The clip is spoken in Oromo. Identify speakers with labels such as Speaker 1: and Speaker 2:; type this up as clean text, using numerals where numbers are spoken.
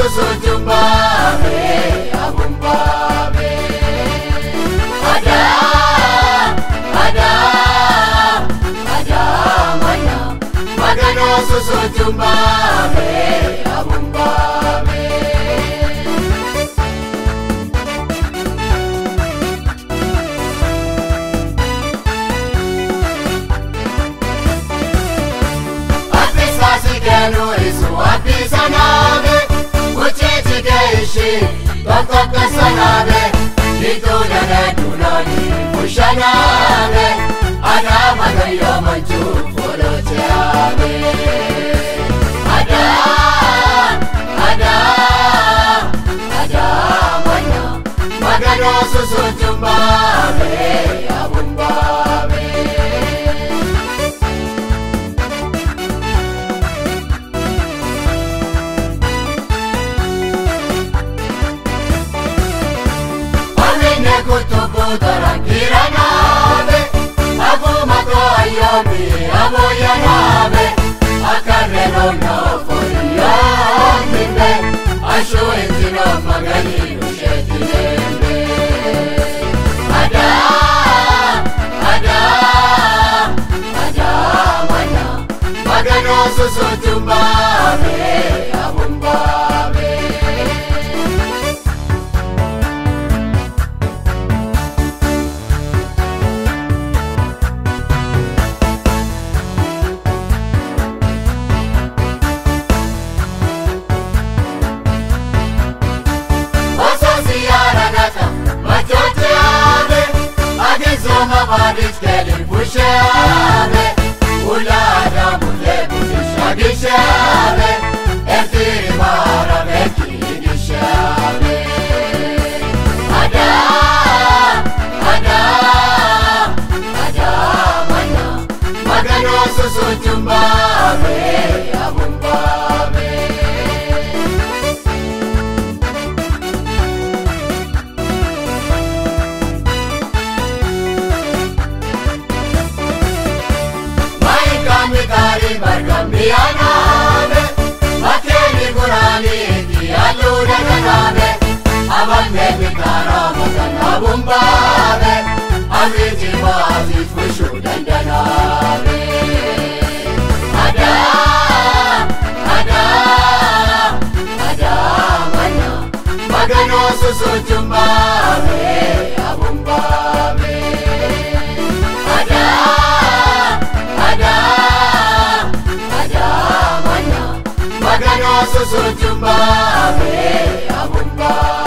Speaker 1: susujumbabe abumbabe ada mana magano susujumbabe abumbabe Kenu isu api sanabe, uceci keishi, tokok kesanabe, itu dana dunani mushanabe, ada magayo manju polo ciabe, ada mana, magano susu jumbabe, abumbabe. Kutubu tarangiranabe, abu mato ayomi aboyanabe, akarero no foriyombe, asho entino magani nushetilembe. Ada mana, magano susu jumbabe, abumbabe. Mabadis kelin pushabe, ulada mule budishagishabe, ertiri mara bekigishabe. Ada mana, magano susu jumbabe, abumbabe. Kari bargambianabe, makeni gurani dialu daganabe, abande bitara magana bumbabe, amiji mazi fushu dandanabe. Ada mana, magano susu jumbabe, abumbabe. Magano susu jumbabe abumbabe.